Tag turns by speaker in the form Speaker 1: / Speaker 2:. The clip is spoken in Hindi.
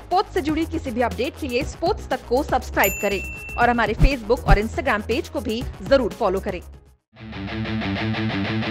Speaker 1: स्पोर्ट्स से जुड़ी किसी भी अपडेट के लिए स्पोर्ट्स तक को सब्सक्राइब करें और हमारे फेसबुक और इंस्टाग्राम पेज को भी जरूर फॉलो करें।